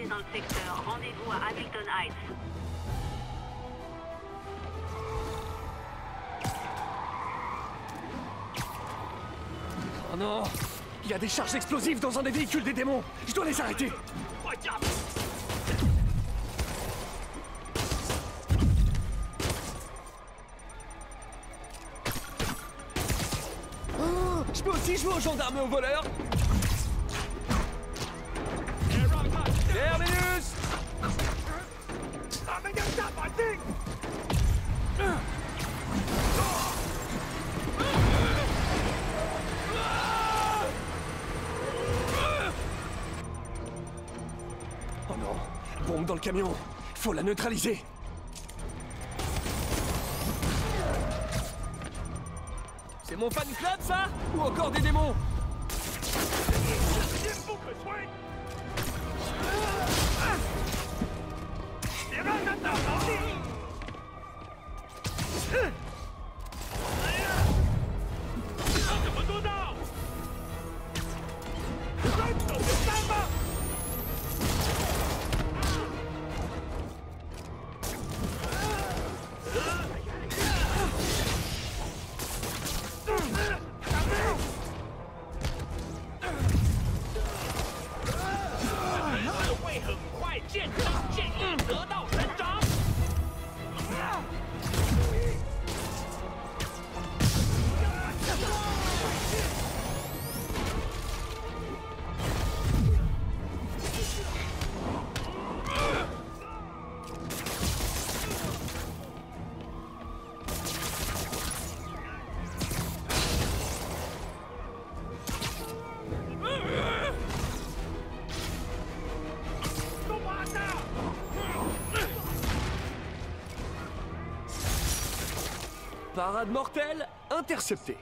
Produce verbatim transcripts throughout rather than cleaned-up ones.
localisés dans le secteur. Rendez-vous à Hamilton Heights. Oh non! Il y a des charges explosives dans un des véhicules des démons! Je dois les arrêter! Oh, je peux aussi jouer aux gendarmes et aux voleurs! Terminus! Oh non! Bombe dans le camion! Faut la neutraliser! C'est mon fan club, ça? Ou encore des démons? Parade mortelle interceptée.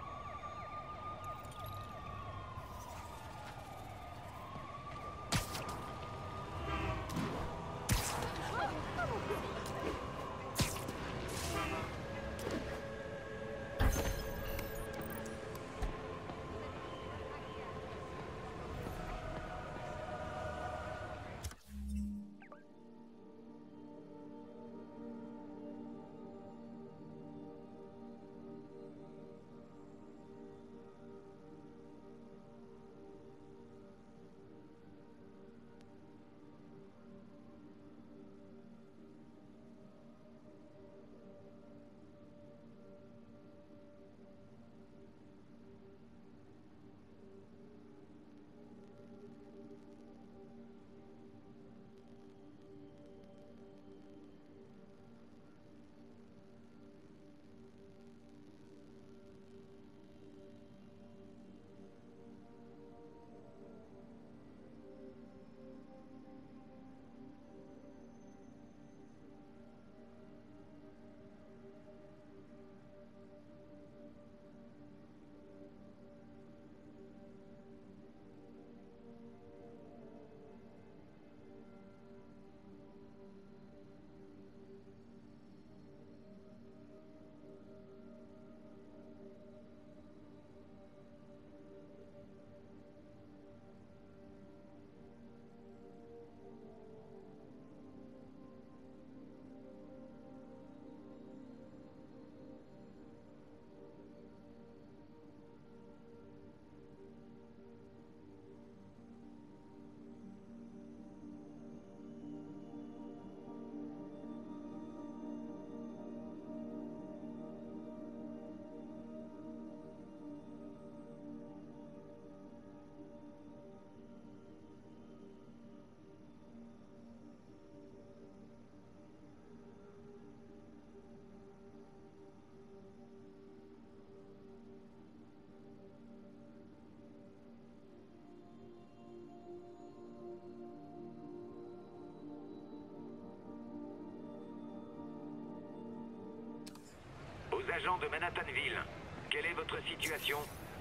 Aux agents de Manhattanville, quelle est votre situation?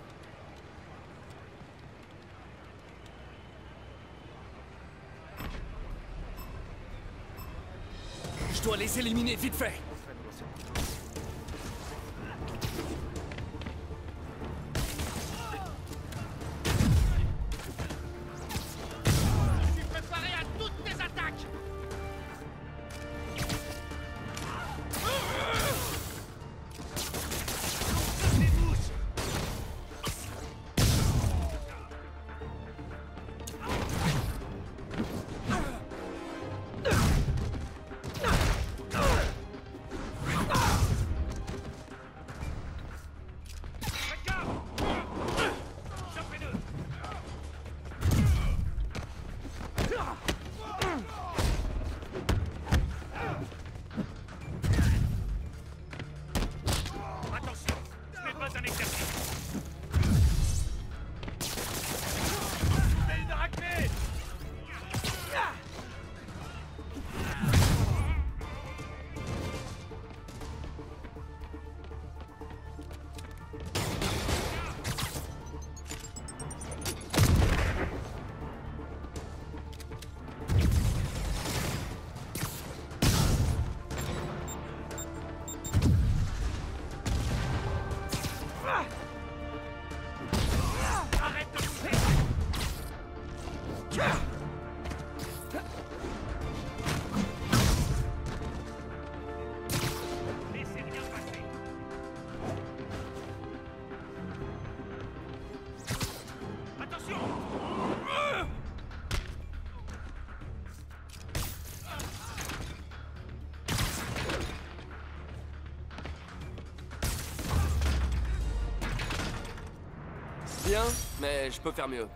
Je dois les éliminer vite fait. Je suis préparé à toute bien, mais je peux faire mieux.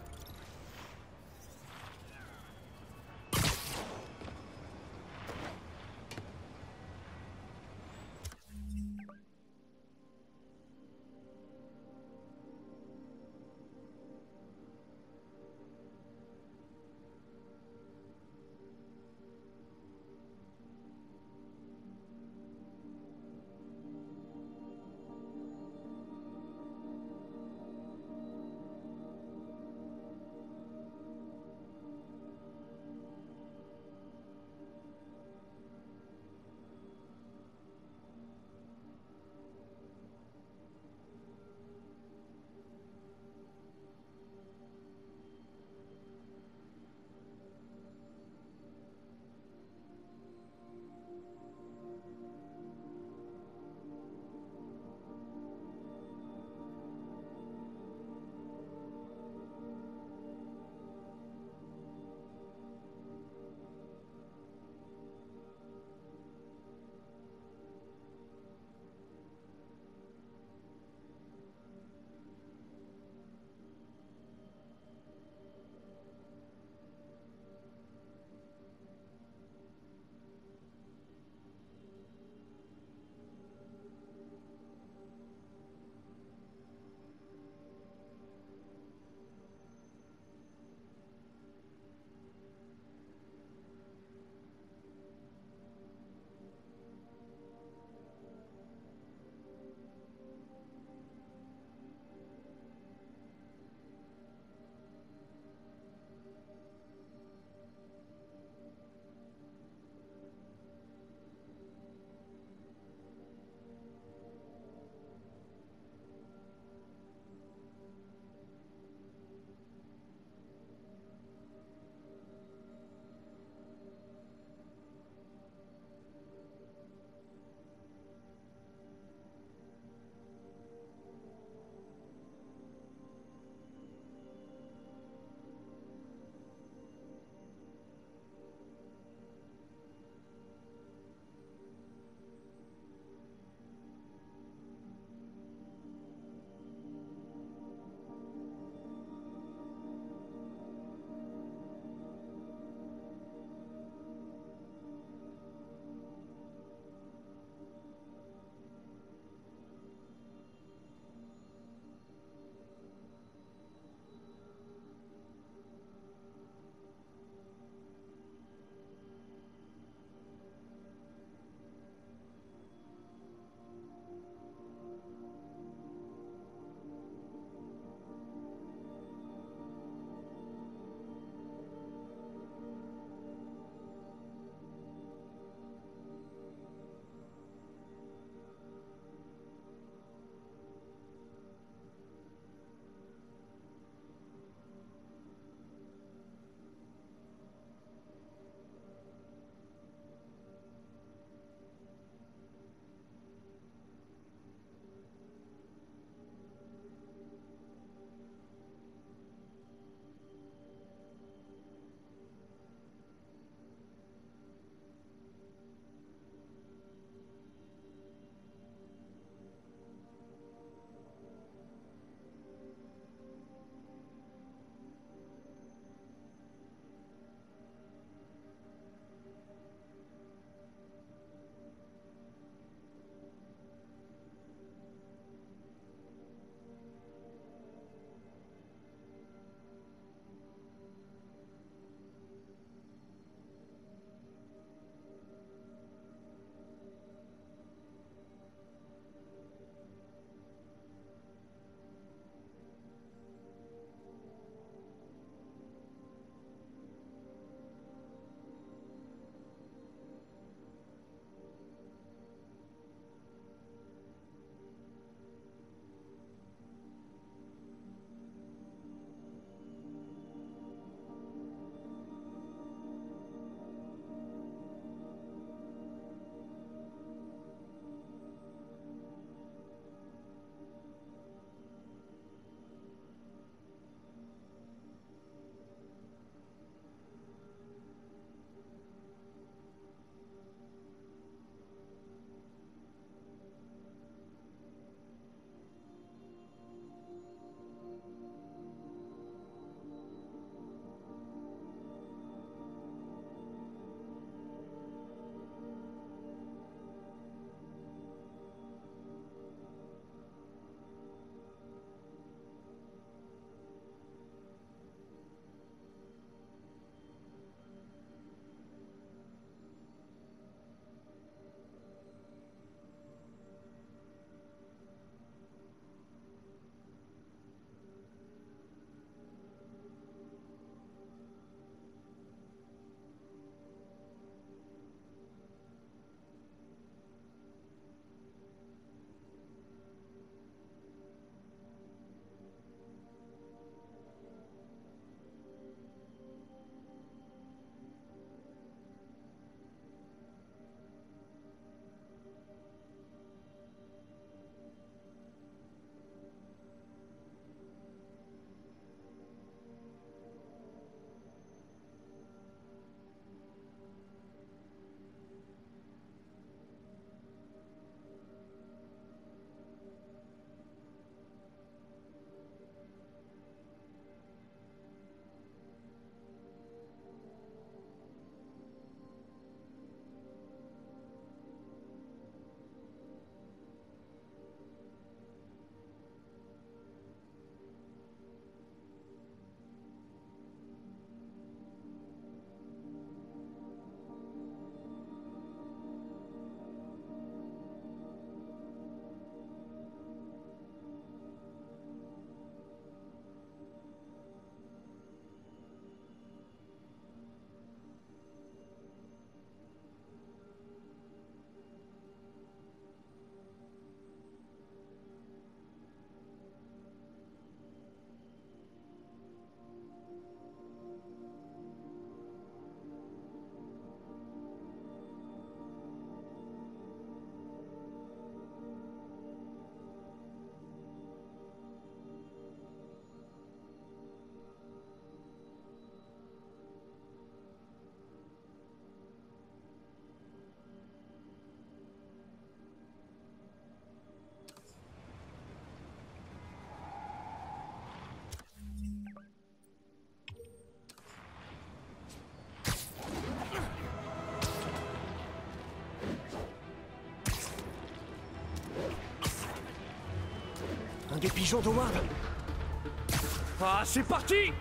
des pigeons d'Howard. Ah, c'est parti!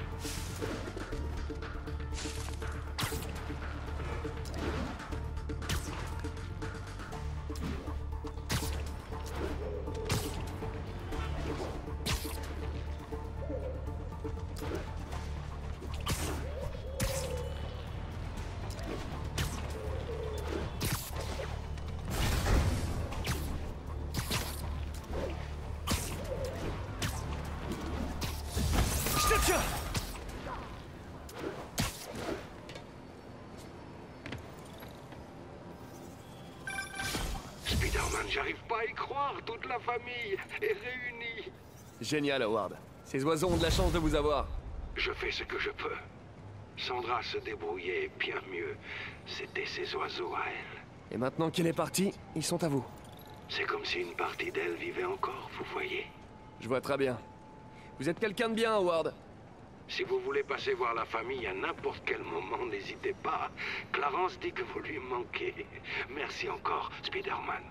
Spider-Man, j'arrive pas à y croire, toute la famille est réunie. Génial, Howard. Ces oiseaux ont de la chance de vous avoir. Je fais ce que je peux. Sandra se débrouillait bien mieux. C'était ses oiseaux à elle. Et maintenant qu'elle est partie, ils sont à vous. C'est comme si une partie d'elle vivait encore, vous voyez. Je vois très bien. Vous êtes quelqu'un de bien, Howard. Si vous voulez passer voir la famille à n'importe quel moment, n'hésitez pas. Clarence dit que vous lui manquez. Merci encore, Spider-Man.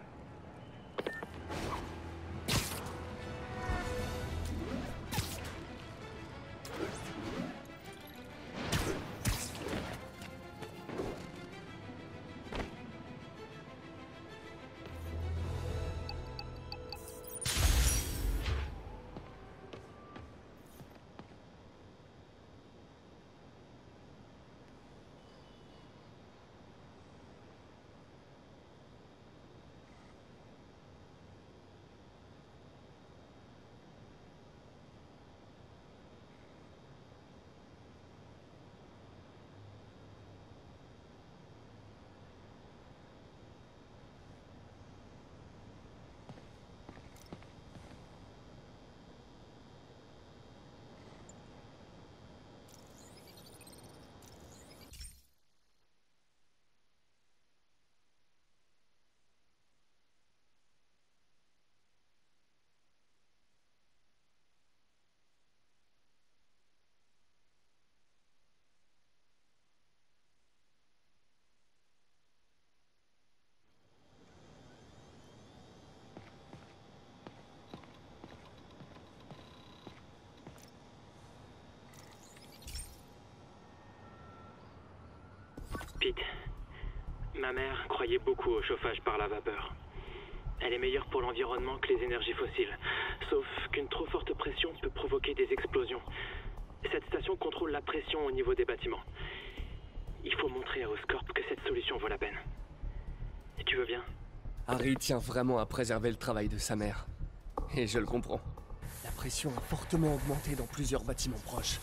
Pete, ma mère croyait beaucoup au chauffage par la vapeur. Elle est meilleure pour l'environnement que les énergies fossiles, sauf qu'une trop forte pression peut provoquer des explosions. Cette station contrôle la pression au niveau des bâtiments. Il faut montrer à Oscorp que cette solution vaut la peine. Et tu veux bien? Harry tient vraiment à préserver le travail de sa mère. Et je le comprends. La pression a fortement augmenté dans plusieurs bâtiments proches.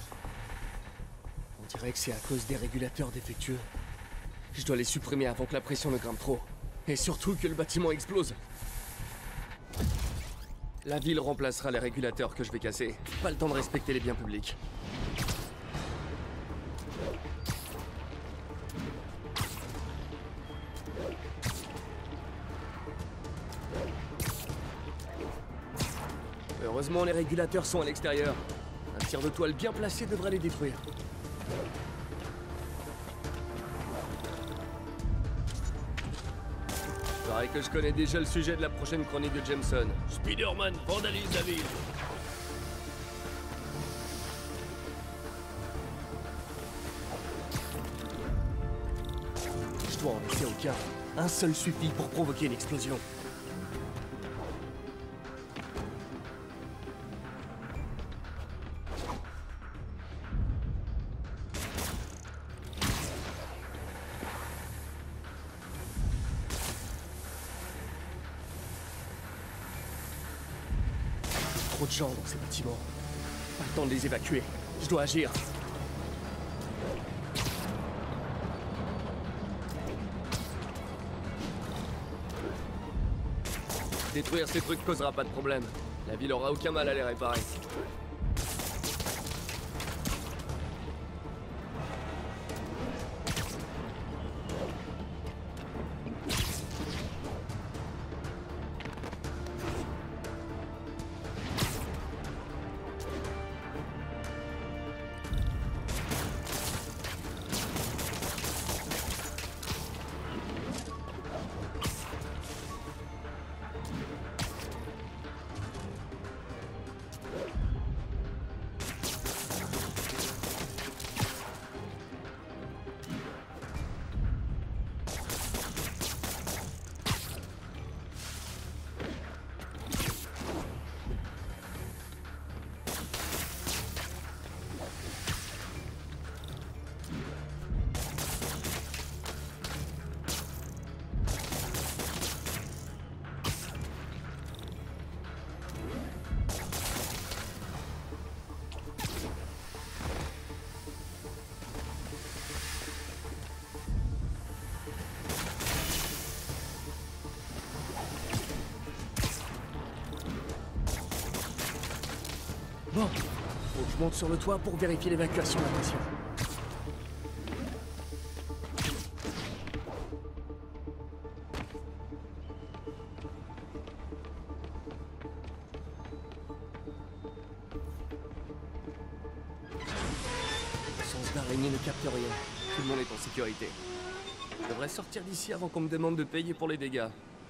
On dirait que c'est à cause des régulateurs défectueux. Je dois les supprimer avant que la pression ne grimpe trop. Et surtout que le bâtiment explose. La ville remplacera les régulateurs que je vais casser. Pas le temps de respecter les biens publics. Heureusement, les régulateurs sont à l'extérieur. Un tir de toile bien placé devrait les détruire. Il paraît que je connais déjà le sujet de la prochaine chronique de Jameson. Spider-Man vandalise la ville. Je dois en laisser aucun. Un seul suffit pour provoquer une explosion. Trop de gens dans ces bâtiments. Pas le temps de les évacuer. Je dois agir. Détruire ces trucs causera pas de problème. La ville aura aucun mal à les réparer. Bon, faut que je monte sur le toit pour vérifier l'évacuation de la pression. Le sens d'araignée ne capte rien. Tout le monde est en sécurité. Je devrais sortir d'ici avant qu'on me demande de payer pour les dégâts.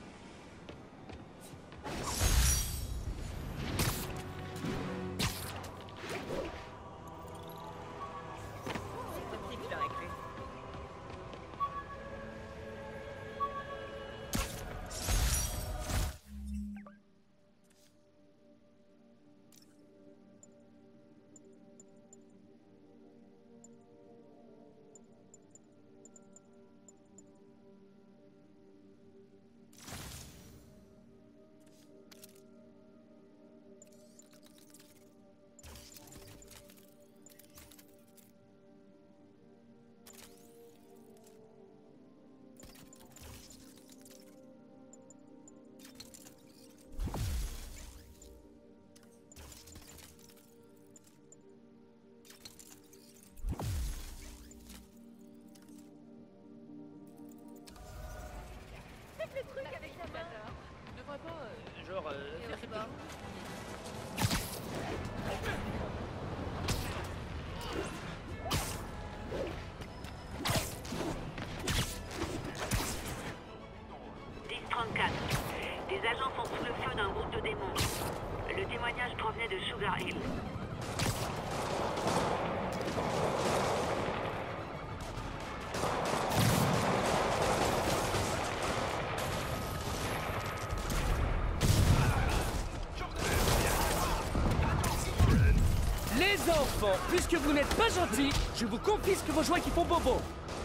Le truc avec ta main. Je devrais pas, euh, genre, euh, faire quelque chose. dix trente-quatre. Des agents sont sous le feu d'un groupe de démons. Le témoignage provenait de Sugar Hill. Les enfants, puisque vous n'êtes pas gentils, je vous confisque vos jouets qui font bobo.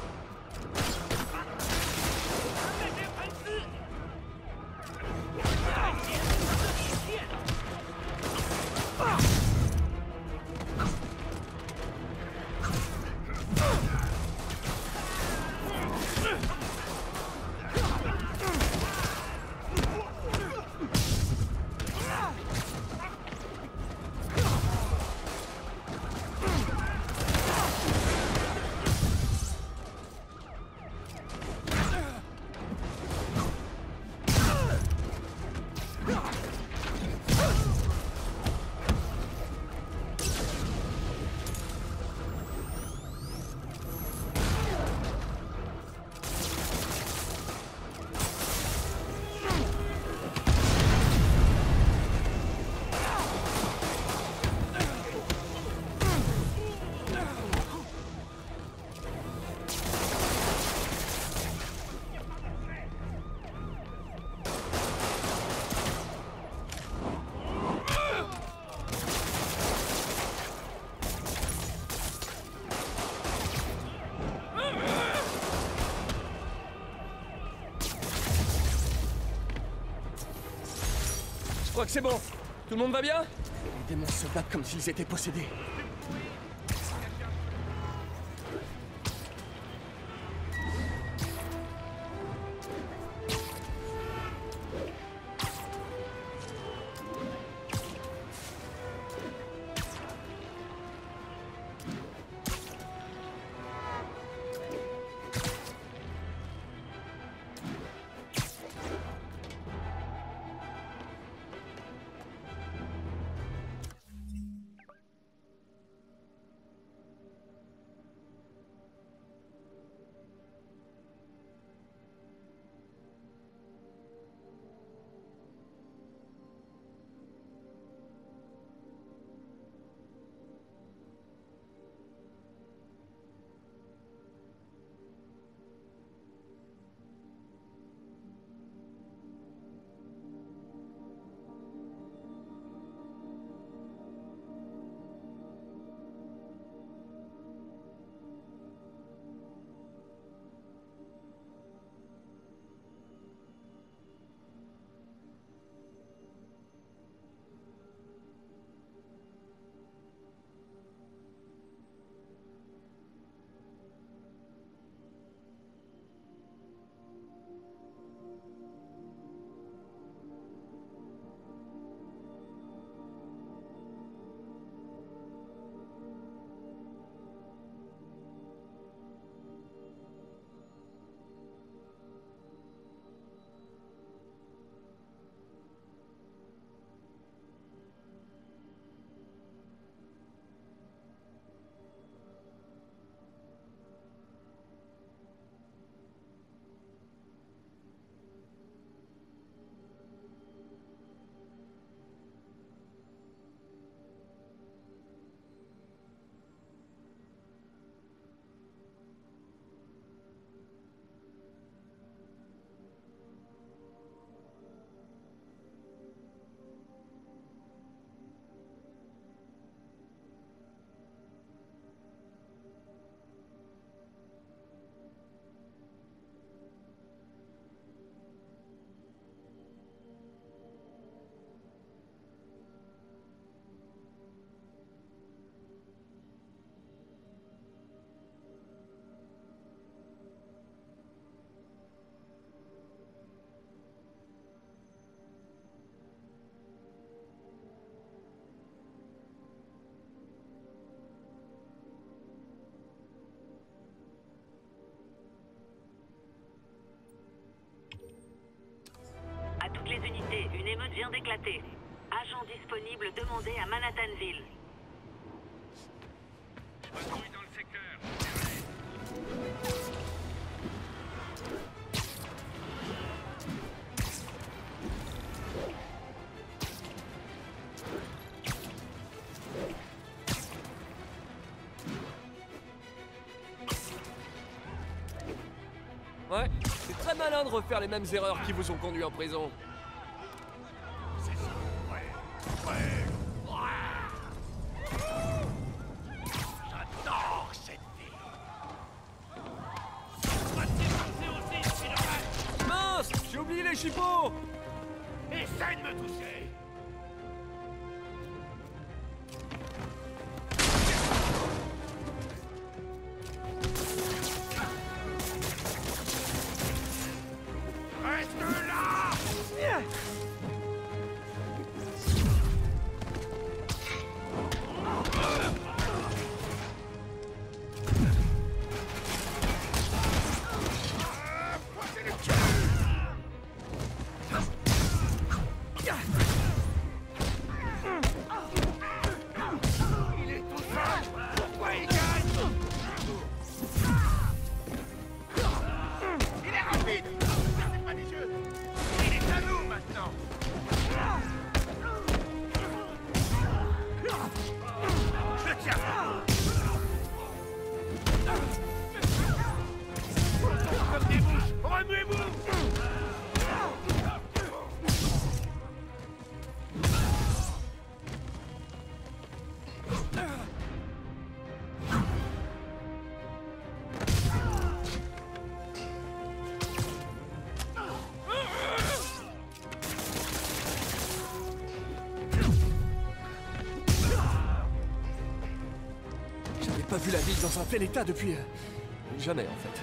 Je crois que c'est bon. Tout le monde va bien? Les démons se battent comme s'ils étaient possédés. les unités, une émeute vient d'éclater. Agent disponible demandé à Manhattanville. Patrouille dans le secteur. Ouais, c'est très malin de refaire les mêmes erreurs qui vous ont conduit en prison. C'est ça. Ouais. Ouais. J'adore cette vie. Mince, j'ai oublié les chipots. Essaye de me toucher. Reste là! Pointez le cul! Il est tout seul! Pourquoi il gagne? Il est rapide! C'est pas des jeux! Il est à nous maintenant! Je tiens! Comme des mouches! Remuez-vous! J'avais pas vu la ville dans un tel état depuis... euh, jamais, en fait.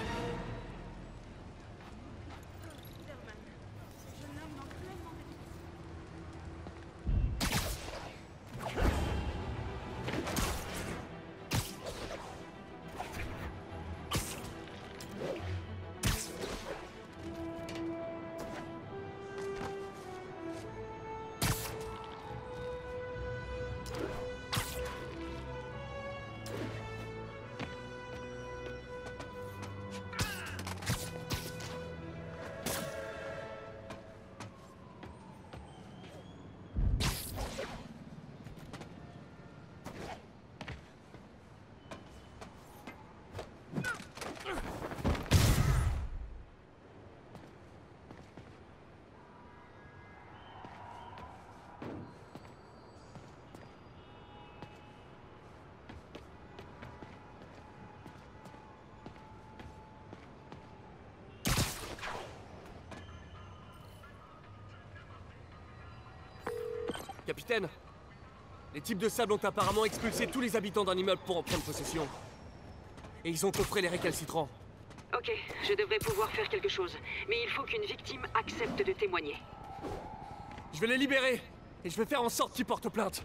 Capitaine, les types de sable ont apparemment expulsé tous les habitants d'un immeuble pour en prendre possession. Et ils ont coffré les récalcitrants. Ok, je devrais pouvoir faire quelque chose. Mais il faut qu'une victime accepte de témoigner. Je vais les libérer, et je vais faire en sorte qu'ils portent plainte.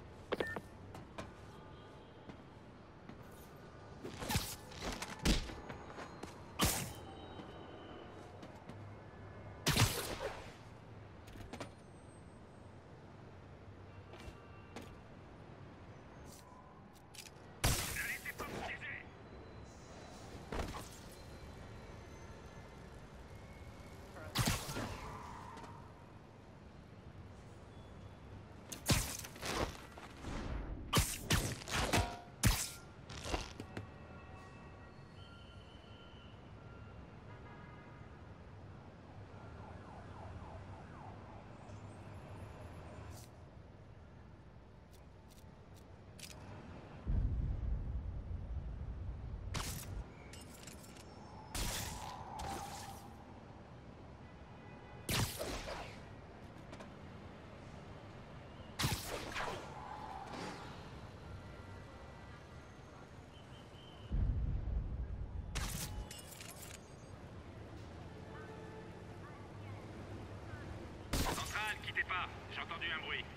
J'ai entendu un bruit.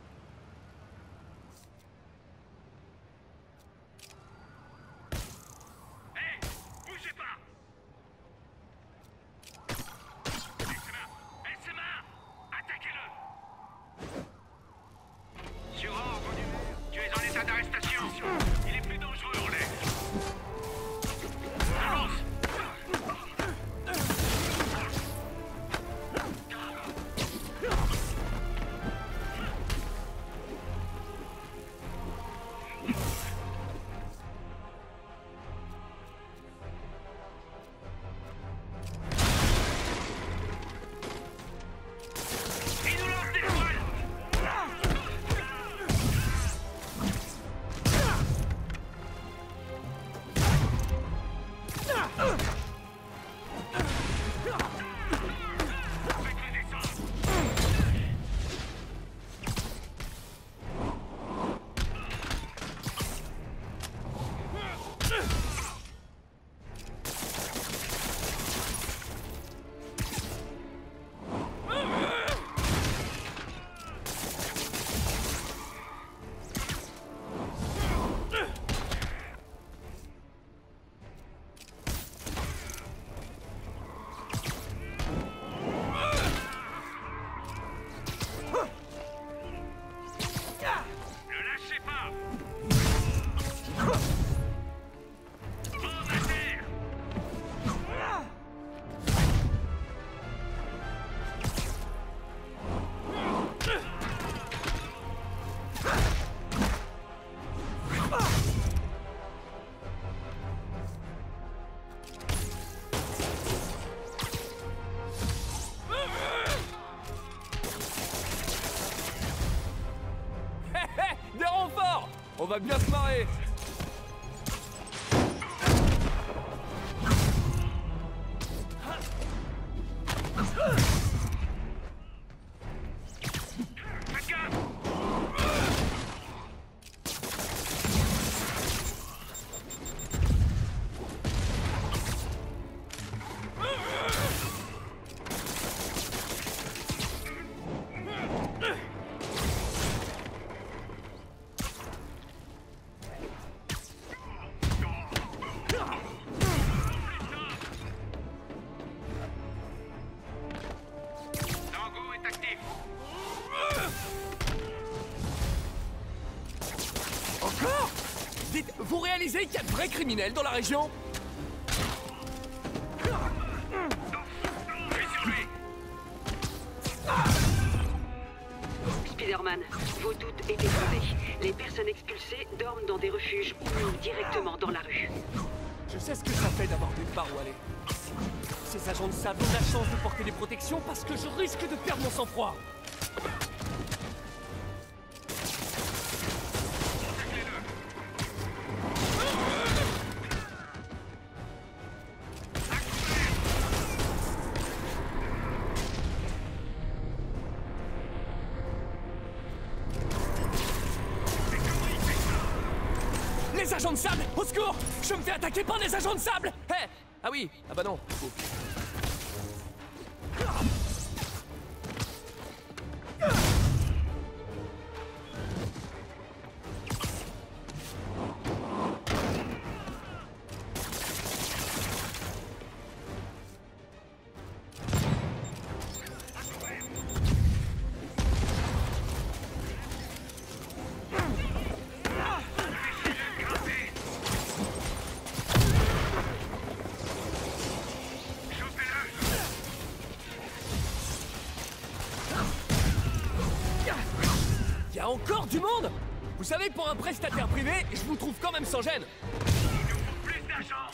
Hé, hey, bougez pas. S M A, S M A, attaquez. va bien se marrer. Encore? Dites, vous réalisez qu'il y a de vrais criminels dans la région? Spider-Man, vos doutes étaient fondés. Les personnes expulsées dorment dans des refuges ou directement dans la rue. Je sais ce que ça fait d'avoir nulle part où aller. Ces agents de sable ont la chance de porter des protections parce que je risque de perdre mon sang-froid. Les agents de sable! Au secours! Je me fais attaquer par des agents de sable! Hé hey. Ah oui! Ah bah non! Oh. Il y a encore du monde? Vous savez, pour un prestataire privé, je vous trouve quand même sans gêne. Il nous faut plus d'argent.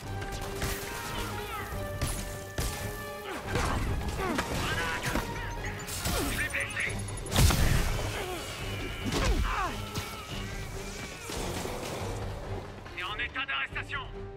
Je l'ai blessé. C'est en état d'arrestation.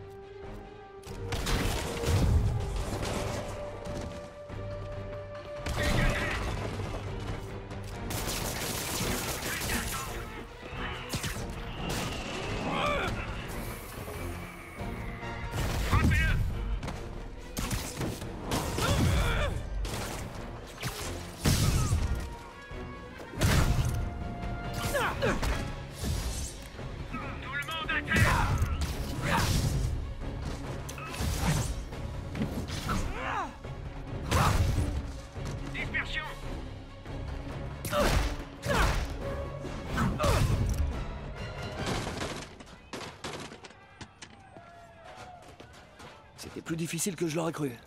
C'était plus difficile que je l'aurais cru.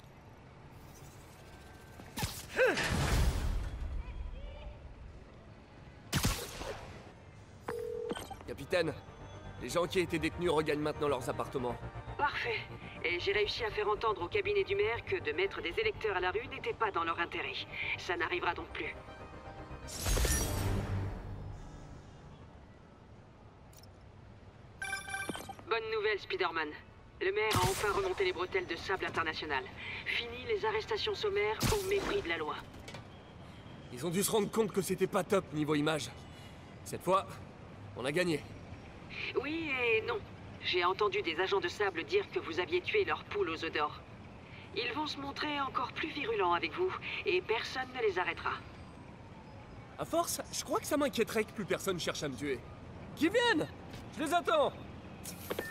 Capitaine, les gens qui étaient détenus regagnent maintenant leurs appartements. Parfait. Et j'ai réussi à faire entendre au cabinet du maire que de mettre des électeurs à la rue n'était pas dans leur intérêt. Ça n'arrivera donc plus. Bonne nouvelle, Spider-Man. Le maire a enfin remonté les bretelles de Sable International. Fini les arrestations sommaires au mépris de la loi. Ils ont dû se rendre compte que c'était pas top niveau image. Cette fois, on a gagné. Oui et non. J'ai entendu des agents de Sable dire que vous aviez tué leurs poules aux œufs d'or. Ils vont se montrer encore plus virulents avec vous, et personne ne les arrêtera. À force, je crois que ça m'inquiéterait que plus personne cherche à me tuer. Qu'ils viennent! Je les attends!